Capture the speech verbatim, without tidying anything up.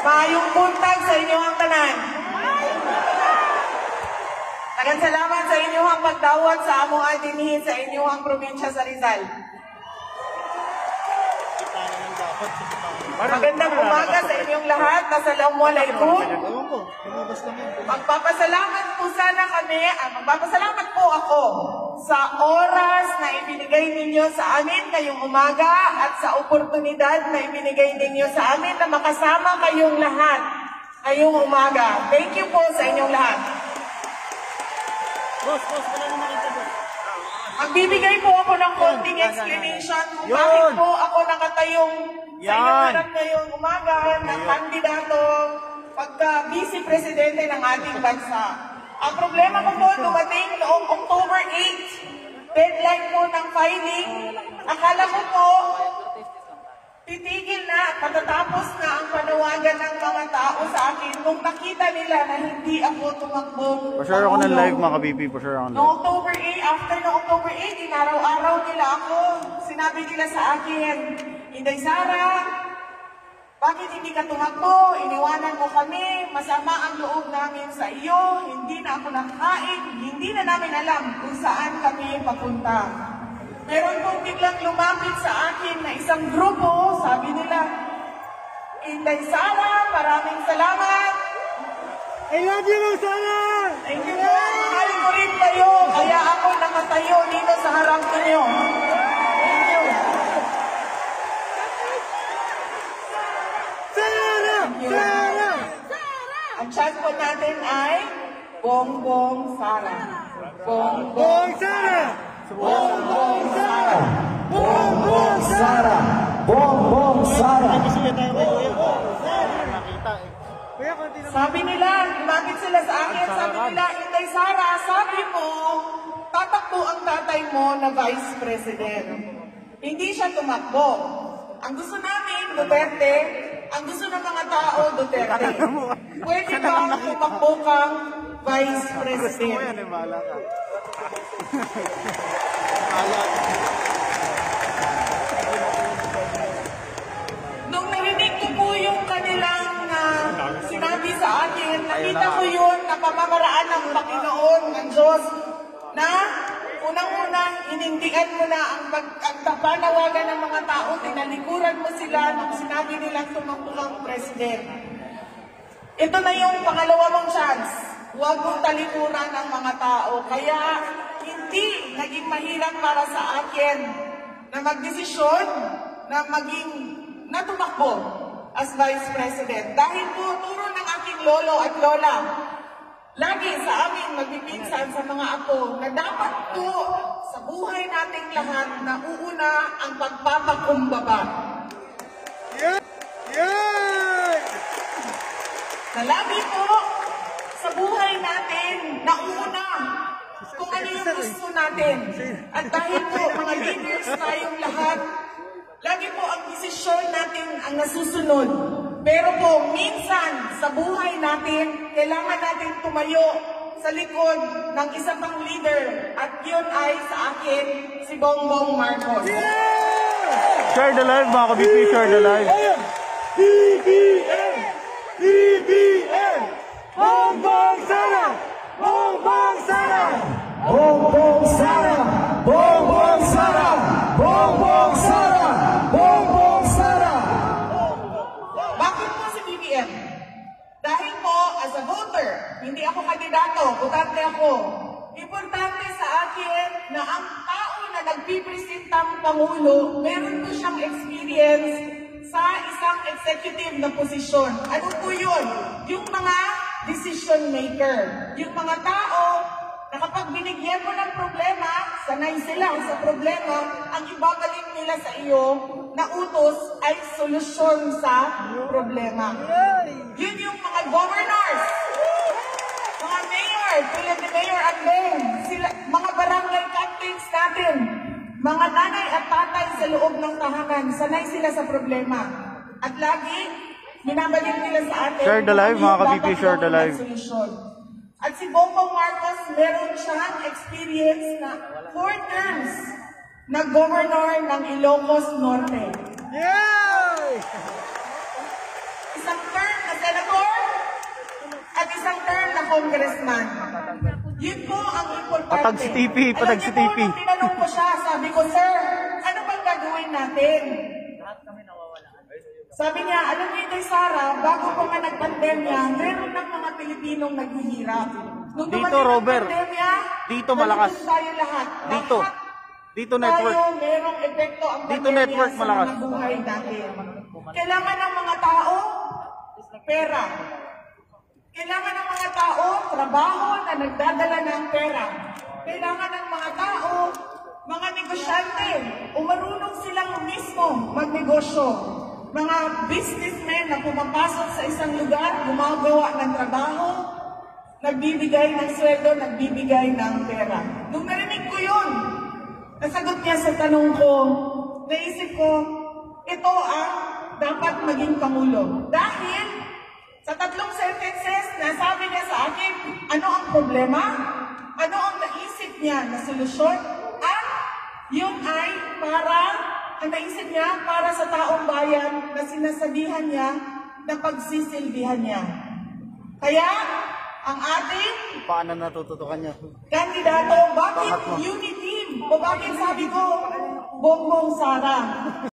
Maayong buntag sa inyong tanan. Daghang salamat sa inyong pagdawat sa among adinhi sa inyong probinsya sa Rizal. Magandang umaga sa inyong lahat. Assalamualaikum. Magpapasalamat po sana kami, ah, magpapasalamat po ako sa oras na ibinigay ninyo sa amin ngayong umaga at sa oportunidad na ibinigay ninyo sa amin na makasama kayong lahat ngayong umaga. Thank you po sa inyong lahat. Boss, boss, wala na makita, boss. Magbibigay po ako ng konting explanation kung bakit po ako nakatayong sa inyong harap ngayong umaga ng kandidato pagka-vice presidente ng ating bansa. Ang problema ko po, dumating noong October eighth, deadline po ng filing. Akala ko po, titigil na, patatapos na ang panawagan ng mga tao sa akin nung nakita nila na hindi ako tumakbong. Pa-share ako ng live mga ka-B P, pa-share ako ng live. Noong October eighth, after noong October eighth, inaraw-araw nila ako. Sinabi nila sa akin, Inday Sara, bakit hindi ka tumakbo? Iniwanan mo kami, masama ang loob namin sa iyo, hindi na ako nakakain, hindi na namin alam kung saan kami papunta. Meron pong biglang lumapit sa akin na isang grupo, sabi nila, Inday Sara, maraming salamat. I love you, Sara! Thank you po, mahal ko rin kayo, kaya ako nakatayo dito sa harap ninyo. Thank you. Sara! Sara! Ang chat po natin ay Bongbong Sara. Bongbong Sara! Bongbong Sara. Bongbong Sara. Bongbong Sara. Sabi nila, lumapit sila sa akin, sabi nila, Inday Sara, sabi mo, tatakbo ang tatay mo na Vice President. Hindi siya tumakbo. Ang gusto namin, Duterte, ang gusto ng mga tao, Duterte. Pwede bang tumakbo kang Vice President? Nung narinig ko po yung kanilang uh, sinabi sa akin, nakita ko yun na pamamaraan ng Panginoon, ng Diyos, na unang-una, inindihan mo na ang, pag, ang panawagan ng mga tao, tinalikuran mo sila nung sinabi nilang tumakbo kang President. Ito na yung pangalawa mong chance. Huwag mong talikuran ang mga tao. Kaya hindi naging mahirap para sa akin na magdesisyon na maging natumakbo as Vice President. Dahil po, turo ng aking lolo at lola, lagi sa amin magpipinsan sa mga apo na dapat po sa buhay nating lahat na uuna ang pagpapakumbaba. Yeah! Yeah! Na lagi po sa buhay natin na uuna kung ano yung gusto natin. At dahil po mga leaders tayong lahat, lagi po ang desisyon natin ang nasusunod. Pero po, minsan sa buhay natin, kailangan natin tumayo sa likod ng isa pang leader. At yun ay sa akin, si Bongbong Marcos. Share the live mga ka-B P, share the live. B B M! B B M! Bongbong Sara! Bongbong Sara! Bongbong Sara. Bongbong Sara. Bongbong Sara. Bongbong Sara. Bakit po si B B M? Dahil po, as a voter, hindi ako kandidato, butante ako. Importante sa akin na ang tao na nagpipresentang Pangulo, meron po siyang experience sa isang executive na posisyon. Ano po yun? Yung mga decision maker. Yung mga tao na kapag binigyan mo ng problema, sanay sila sa problema, ang ibabalik nila sa iyo na utos ay solusyon sa problema. Yun yung mga governors, mga mayor, tulad ni Mayor Andeng, sila, mga barangay captains natin, mga nanay at tatay sa loob ng tahanan, sanay sila sa problema. At lagi, binabalik nila sa atin, Share the live, mga ka-B P, share the live. At si Bongbong Marcos, meron siyang experience na four terms na governor ng Ilocos Norte. Yay! Isang term na senator at isang term na congressman. Yun po ang importante. Patag si T P, patag si T P. Alam niyo po, nung tinanong ko siya, sabi ko, sir, ano bang gagawin natin? Sabi niya, alam niyo, Inday Sara, bago pa nga nagpandemya, meron ng mga Pilipinong naghihirap. Nung Dito, dumating ang Robert. pandemya, Dito, malakas. nandun tayo lahat. Dito. Lahat Dito network. tayo, merong epekto ang Dito pandemya network, sa malakas. mga buhay natin. Kailangan ng mga tao, pera. Kailangan ng mga tao, trabaho na nagdadala ng pera. Kailangan ng mga tao, mga negosyante, o marunong silang mismo magnegosyo. Mga businessmen na pumapasok sa isang lugar, gumagawa ng trabaho, nagbibigay ng sweldo, nagbibigay ng pera. Nung narinig ko yun, nasagot niya sa tanong ko, naisip ko, ito ang dapat maging Pangulo. Dahil sa tatlong sentences na sabi niya sa akin, ano ang problema? Ano ang naisip niya na solusyon? At yun ay para, ang naisip niya para sa taong bayan na sinasabihan niya na pagsisilbihan niya. Kaya, ang ating Paano natututukan niya? kandidato, bakit Pangat mo. unity team? O bakit sabi ko, Bongbong Sara?